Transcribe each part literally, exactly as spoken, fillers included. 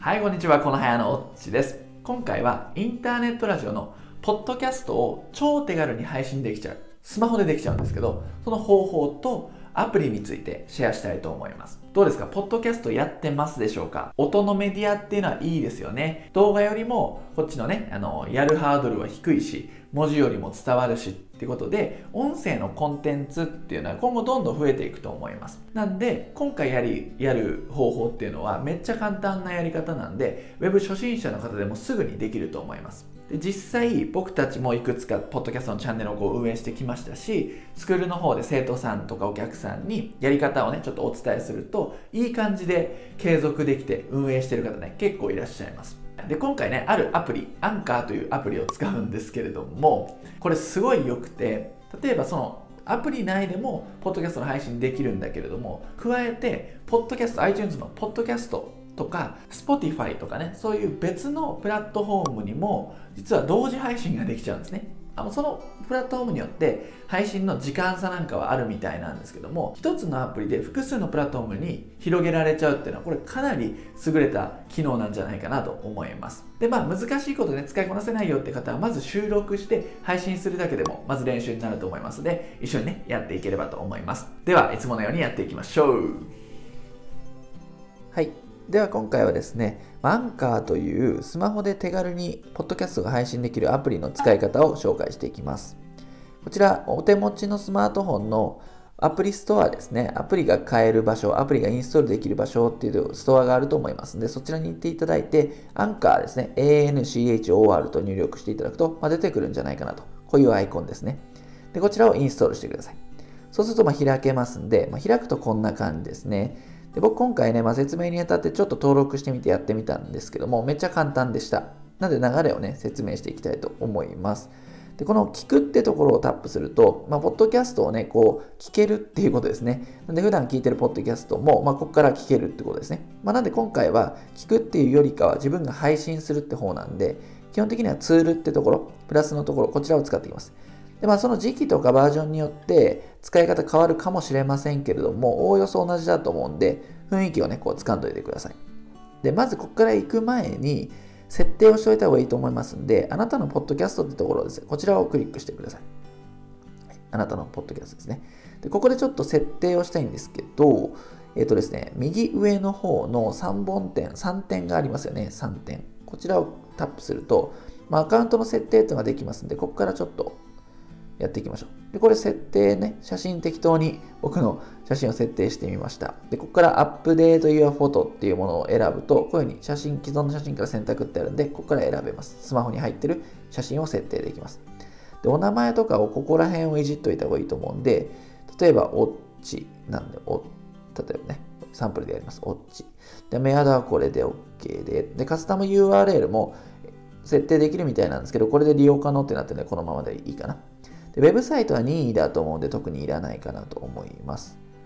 はい、こんにちは。このはやのおっちです。今回はインターネットラジオのポッドキャストを超手軽に配信できちゃう。スマホでできちゃうんですけど、その方法とアプリについてシェアしたいと思います。どうですか？ポッドキャストやってますでしょうか？音のメディアっていうのはいいですよね。動画よりもこっちのね、あの、やるハードルは低いし、文字よりも伝わるしっていうことで、音声のコンテンツっていうのは今後どんどん増えていくと思います。なんで、今回やり、やる方法っていうのはめっちゃ簡単なやり方なんで、ウェブ初心者の方でもすぐにできると思います。で実際僕たちもいくつかポッドキャストのチャンネルをこう運営してきましたし、スクールの方で生徒さんとかお客さんにやり方をねちょっとお伝えするといい感じで継続できて運営してる方ね結構いらっしゃいます。で今回ねあるアプリアンカーというアプリを使うんですけれども、これすごい良くて、例えばそのアプリ内でもポッドキャストの配信できるんだけれども、加えてポッドキャスト iTunes のポッドキャストとか Spotify とかね、そういう別のプラットフォームにも実は同時配信ができちゃうんですね。あのそのプラットフォームによって配信の時間差なんかはあるみたいなんですけども、一つのアプリで複数のプラットフォームに広げられちゃうっていうのはこれかなり優れた機能なんじゃないかなと思います。でまあ難しいことで、ね、使いこなせないよって方はまず収録して配信するだけでもまず練習になると思いますので、一緒にねやっていければと思います。ではいつものようにやっていきましょう。はい、では今回はですね、アンカーというスマホで手軽にポッドキャストが配信できるアプリの使い方を紹介していきます。こちらお手持ちのスマートフォンのアプリストアですね、アプリが買える場所、アプリがインストールできる場所っていうストアがあると思いますので、そちらに行っていただいて、アンカーですね、エーエヌシーエイチオーアール と入力していただくと、まあ、出てくるんじゃないかなと。こういうアイコンですね。でこちらをインストールしてください。そうするとまあ開けますんで、まあ、開くとこんな感じですね。で僕今回ね、まあ、説明にあたってちょっと登録してみてやってみたんですけども、めっちゃ簡単でした。なので流れをね、説明していきたいと思います。でこの聞くってところをタップすると、まあ、ポッドキャストをね、こう聞けるっていうことですね。なんで普段聞いてるポッドキャストも、まあ、ここから聞けるってことですね。まあ、なんで今回は聞くっていうよりかは自分が配信するって方なんで、基本的にはツールってところ、プラスのところ、こちらを使っていきます。でまあ、その時期とかバージョンによって使い方変わるかもしれませんけれども、おおよそ同じだと思うんで、雰囲気をね、こう掴んどいてください。で、まずここから行く前に、設定をしておいた方がいいと思いますんで、あなたのポッドキャストってところですね、こちらをクリックしてください。あなたのポッドキャストですね。で、ここでちょっと設定をしたいんですけど、えっとですね、右上の方のさんぼんてん、さんてんがありますよね、さんてん。こちらをタップすると、まあ、アカウントの設定っていうのができますんで、ここからちょっとやっていきましょう。で、これ設定ね、写真適当に僕の写真を設定してみました。で、ここからアップデート your photo っていうものを選ぶと、こういうふうに写真、既存の写真から選択ってあるんで、ここから選べます。スマホに入ってる写真を設定できます。で、お名前とかをここら辺をいじっといた方がいいと思うんで、例えば、おっちなんで、お、例えばね、サンプルでやります。おっち。で、メアドはこれで OK で、で、カスタム ユーアールエル も設定できるみたいなんですけど、これで利用可能ってなってるので、このままでいいかな。ウェブサイトは任意だと思うんで特にいらないかなと思います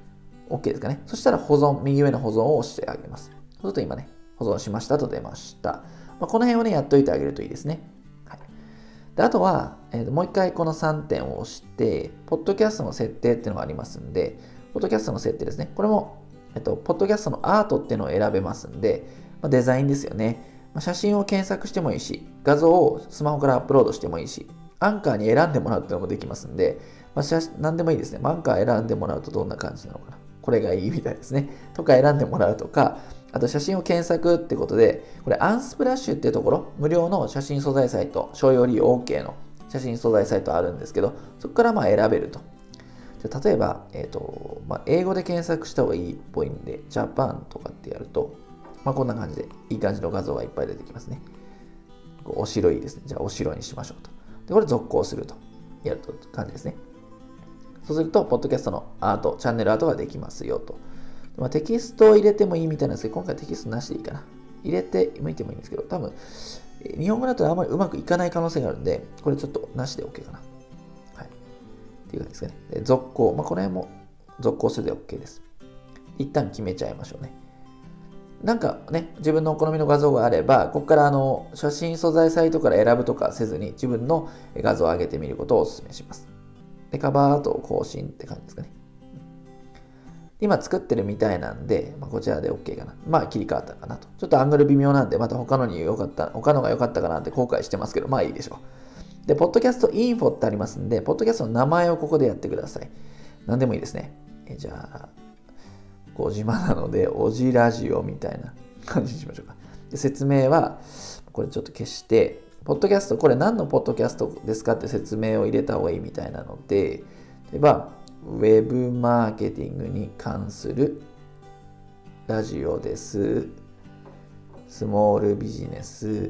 。OK ですかね。そしたら保存、右上の保存を押してあげます。そうすると今ね、保存しましたと出ました。まあ、この辺をね、やっといてあげるといいですね。はい、であとは、えー、もう一回このさんてんを押して、ポッドキャストの設定っていうのがありますんで、ポッドキャストの設定ですね。これも、えっと、ポッドキャストのアートっていうのを選べますんで、まあ、デザインですよね。まあ、写真を検索してもいいし、画像をスマホからアップロードしてもいいし、アンカーに選んでもらうっていうのもできますんで、まあ、何でもいいですね。アンカー選んでもらうとどんな感じなのかな。これがいいみたいですね。とか選んでもらうとか、あと写真を検索ってことで、これアンスプラッシュっていうところ、無料の写真素材サイト、商用利用 OK の写真素材サイトあるんですけど、そこからまあ選べると。じゃ例えば、えーとまあ、英語で検索した方がいいっぽいんで、ジャパンとかってやると、まあ、こんな感じでいい感じの画像がいっぱい出てきますね。お城いいですね。じゃあお城にしましょうと。でこれ続行するとやると感じですね。そうすると、ポッドキャストのアート、チャンネルアートができますよと。まあ、テキストを入れてもいいみたいなんですけど、今回テキストなしでいいかな。入れてみてもいいんですけど、多分、日本語だとあまりうまくいかない可能性があるんで、これちょっとなしで OK かな。はい。っていう感じですかね。で続行。まあ、この辺も続行するで OK です。一旦決めちゃいましょうね。なんかね、自分のお好みの画像があれば、ここからあの写真素材サイトから選ぶとかせずに、自分の画像を上げてみることをお勧めします。で、カバーアートを更新って感じですかね。 今作ってるみたいなんで、まあ、こちらで OK かな。まあ切り替わったかなと。ちょっとアングル微妙なんで、また他のに良かった、他のが良かったかなって後悔してますけど、まあいいでしょう。で、ポッドキャストインフォってありますんで、ポッドキャストの名前をここでやってください。何でもいいですね。えじゃあ、小島なので、おじラジオみたいな感じにしましょうか。で説明は、これちょっと消して、ポッドキャスト、これ何のポッドキャストですかって説明を入れた方がいいみたいなので、例えば、ウェブマーケティングに関するラジオです。スモールビジネス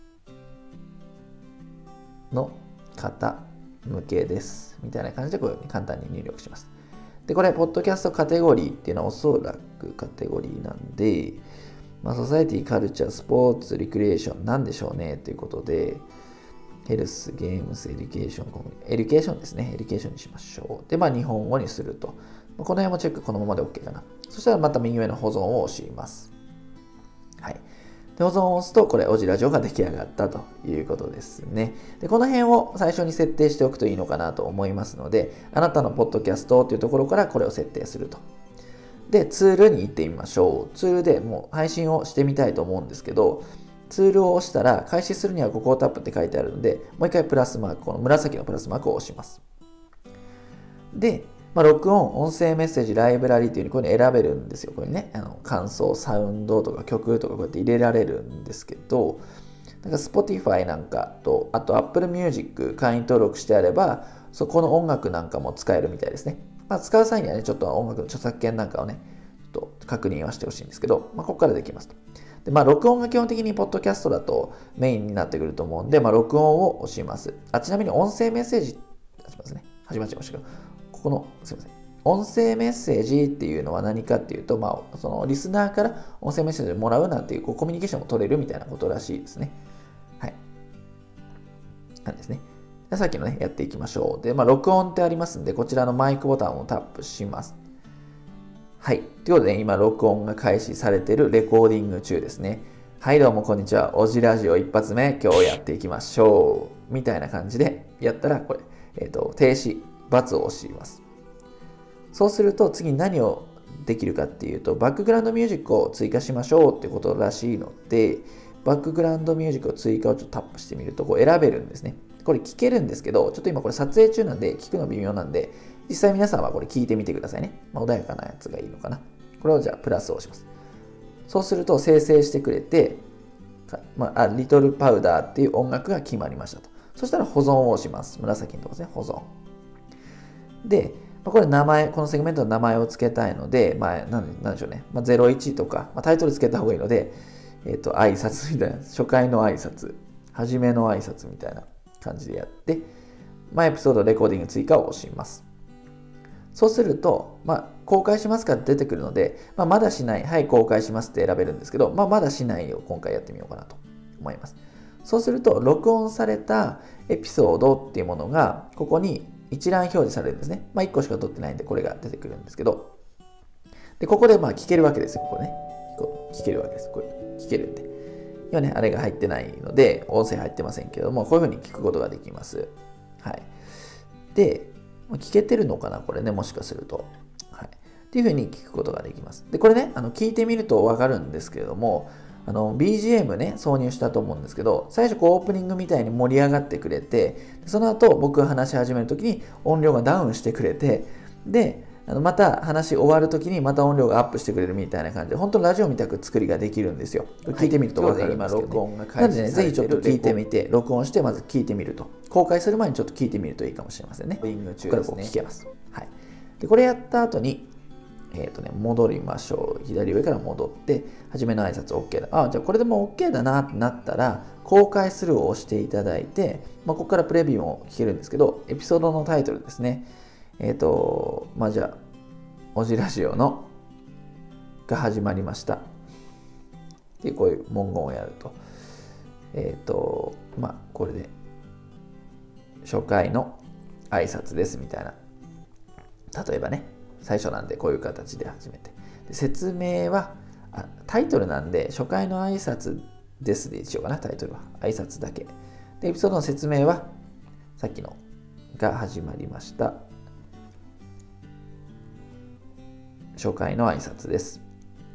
の方向けです。みたいな感じでこういうふうに簡単に入力します。で、これ、ポッドキャストカテゴリーっていうのはおそらくカテゴリーなんで、まあ、ソサエティ、カルチャー、スポーツ、リクリエーションなんでしょうねということで、ヘルス、ゲームス、エデュケーション、エデュケーションですね。エデュケーションにしましょう。で、まあ、日本語にすると。この辺もチェックこのままで OK かな。そしたらまた右上の保存を押します。はい。で、保存を押すと、これ、オジラジオが出来上がったということですね。で、この辺を最初に設定しておくといいのかなと思いますので、あなたのポッドキャストというところからこれを設定すると。で、ツールに行ってみましょう。ツールでもう配信をしてみたいと思うんですけど、ツールを押したら、開始するにはここをタップって書いてあるので、もう一回プラスマーク、この紫のプラスマークを押します。で、まあ、録音、音声メッセージ、ライブラリーというふうにこれ選べるんですよ。これね、あの感想、サウンドとか曲とかこうやって入れられるんですけど、なんか Spotify なんかと、あと Apple Music 会員登録してあれば、そこの音楽なんかも使えるみたいですね。まあ、使う際にはね、ちょっと音楽の著作権なんかをね、ちょっと確認はしてほしいんですけど、まあ、ここからできますと。で、まあ、録音が基本的にポッドキャストだとメインになってくると思うんで、まあ、録音を押します。あ、ちなみに音声メッセージ、始ますね。始まっちゃいましたけど、ここの、すいません。音声メッセージっていうのは何かっていうと、まあ、そのリスナーから音声メッセージをもらうなんていう、こうコミュニケーションも取れるみたいなことらしいですね。はい。なんですね。さっきのね、やっていきましょう。で、まあ、録音ってありますんで、こちらのマイクボタンをタップします。はい。ということで、今、録音が開始されているレコーディング中ですね。はい、どうも、こんにちは。オジラジオ一発目、今日やっていきましょう。みたいな感じでやったら、これ、えっと、停止、×を押します。そうすると、次に何をできるかっていうと、バックグラウンドミュージックを追加しましょうってことらしいので、バックグラウンドミュージックを追加をちょっとタップしてみると、こう選べるんですね。これ聞けるんですけど、ちょっと今これ撮影中なんで、聞くの微妙なんで、実際皆さんはこれ聞いてみてくださいね。まあ、穏やかなやつがいいのかな。これをじゃあプラスを押します。そうすると生成してくれて、まあ、リトルパウダーっていう音楽が決まりましたと。そしたら保存を押します。紫のところですね、保存。で、これ名前、このセグメントの名前を付けたいので、まあ、なんでしょうね。まあ、ゼロイチとか、まあ、タイトル付けた方がいいので、えっと、挨拶みたいな、初回の挨拶、初めの挨拶みたいな感じでやって、まあ、エピソードレコーディング追加を押します。そうすると、まあ、公開しますかって出てくるので、まあ、まだしない、はい、公開しますって選べるんですけど、まあ、まだしないを今回やってみようかなと思います。そうすると、録音されたエピソードっていうものが、ここに一覧表示されるんですね。まあ、いっこしか取ってないんで、これが出てくるんですけど、で、ここでまあ聞けるわけですよ、これね。聞けるわけです。これ聞けるんで。今ね、あれが入ってないので、音声入ってませんけども、こういうふうに聞くことができます。はい。で、聞けてるのかなこれね、もしかすると。はい。っていうふうに聞くことができます。で、これね、あの聞いてみるとわかるんですけれども、あの ビージーエム ね、挿入したと思うんですけど、最初こうオープニングみたいに盛り上がってくれて、その後僕が話し始めるときに音量がダウンしてくれて、で、あのまた話終わるときにまた音量がアップしてくれるみたいな感じで、本当にラジオみたく作りができるんですよ。聞いてみるとわかるんですけど、ね、今録音が開始されてる。なのでね、ぜひちょっと聞いてみて、録音してまず聞いてみると。公開する前にちょっと聞いてみるといいかもしれませんね。これからこう聞けます。はい。で、これやった後に、えっとね、戻りましょう。左上から戻って、初めの挨拶 OK だ。あ、じゃあこれでも OK だなってなったら、公開するを押していただいて、まあ、ここからプレビューも聞けるんですけど、エピソードのタイトルですね。えっと、まあ、じゃあ、おじラジオのが始まりました。っていう、こういう文言をやると。えっと、まあ、これで、初回の挨拶ですみたいな。例えばね、最初なんでこういう形で始めて。で説明はあ、タイトルなんで、初回の挨拶ですでしようかな、タイトルは。挨拶だけ。で、エピソードの説明は、さっきのが始まりました。 初回の挨拶です。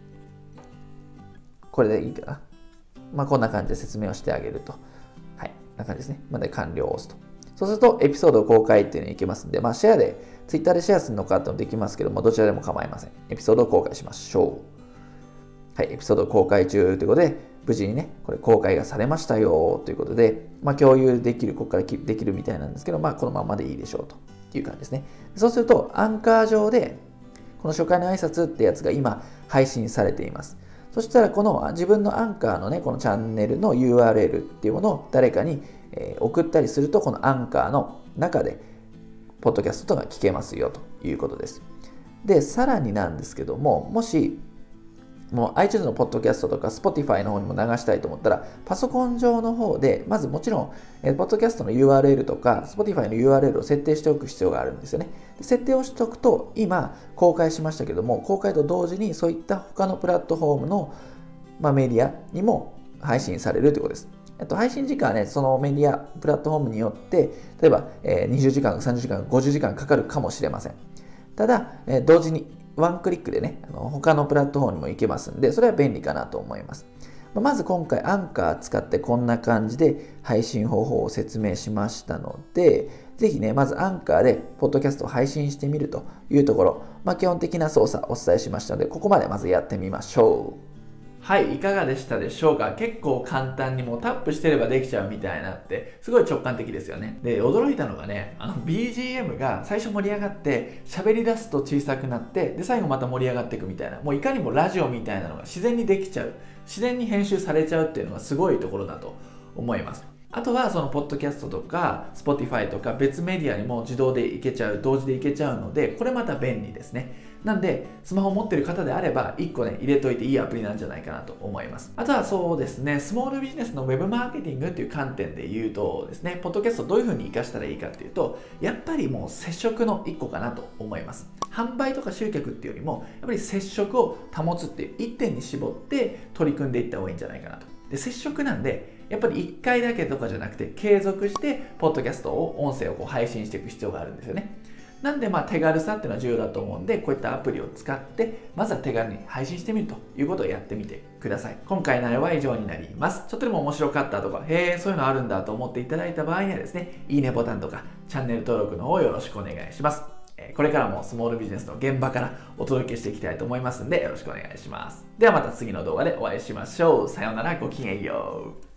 これでいいかな。まあ、こんな感じで説明をしてあげると。はい。こんな感じですね。まで完了を押すと。そうすると、エピソード公開っていうのに行けますんで、まあ、シェアで、Twitter でシェアするのかってもできますけども、どちらでも構いません。エピソードを公開しましょう。はい。エピソード公開中ということで、無事にね、これ公開がされましたよということで、まあ、共有できる、ここからできるみたいなんですけど、まあ、このままでいいでしょうという感じですね。そうすると、アンカー上で、この初回の挨拶ってやつが今配信されています。そしたらこの自分のアンカーのね、このチャンネルの ユーアールエル っていうものを誰かに送ったりすると、このアンカーの中でポッドキャストが聞けますよということです。で、さらになんですけども、もしもう iTunes のポッドキャストとか Spotify の方にも流したいと思ったら、パソコン上の方で、まずもちろん、えー、ポッドキャストの ユーアールエル とか Spotify の ユーアールエル を設定しておく必要があるんですよね。設定をしておくと、今公開しましたけども、公開と同時にそういった他のプラットフォームの、まあ、メディアにも配信されるということです。えっと、配信時間はね、そのメディア、プラットフォームによって、例えば、えー、にじゅうじかん、さんじゅうじかん、ごじゅうじかんかかるかもしれません。ただ、えー、同時にワンクリックでね、あの他のプラットフォームにも行けますんで、それは便利かなと思います。まず今回アンカー使ってこんな感じで配信方法を説明しましたので、ぜひね、まずアンカーでポッドキャストを配信してみるというところ、まあ、基本的な操作をお伝えしましたので、ここまでまずやってみましょう。はい、いかがでしたでしょうか。結構簡単にもうタップしてればできちゃうみたいなって、すごい直感的ですよね。で、驚いたのがね、あの ビージーエム が最初盛り上がって、喋り出すと小さくなって、で、最後また盛り上がっていくみたいな、もういかにもラジオみたいなのが自然にできちゃう、自然に編集されちゃうっていうのがすごいところだと思います。あとはそのポッドキャストとか Spotify とか別メディアにも自動でいけちゃう、同時でいけちゃうので、これまた便利ですね。なんでスマホを持ってる方であればいっこね入れといていいアプリなんじゃないかなと思います。あとはそうですね、スモールビジネスのウェブマーケティングっていう観点で言うとですね、ポッドキャストをどういう風に活かしたらいいかっていうと、やっぱりもう接触のいっこかなと思います。販売とか集客っていうよりもやっぱり接触を保つっていう一点に絞って取り組んでいった方がいいんじゃないかなと。で、接触なんでやっぱりいっかいだけとかじゃなくて継続してポッドキャストを音声をこう配信していく必要があるんですよね。なんでまあ手軽さっていうのは重要だと思うんで、こういったアプリを使ってまずは手軽に配信してみるということをやってみてください。今回の内容は以上になります。ちょっとでも面白かったとか、へえそういうのあるんだと思っていただいた場合にはですね、いいねボタンとかチャンネル登録の方よろしくお願いします。これからもスモールビジネスの現場からお届けしていきたいと思いますのでよろしくお願いします。ではまた次の動画でお会いしましょう。さようなら、ごきげんよう。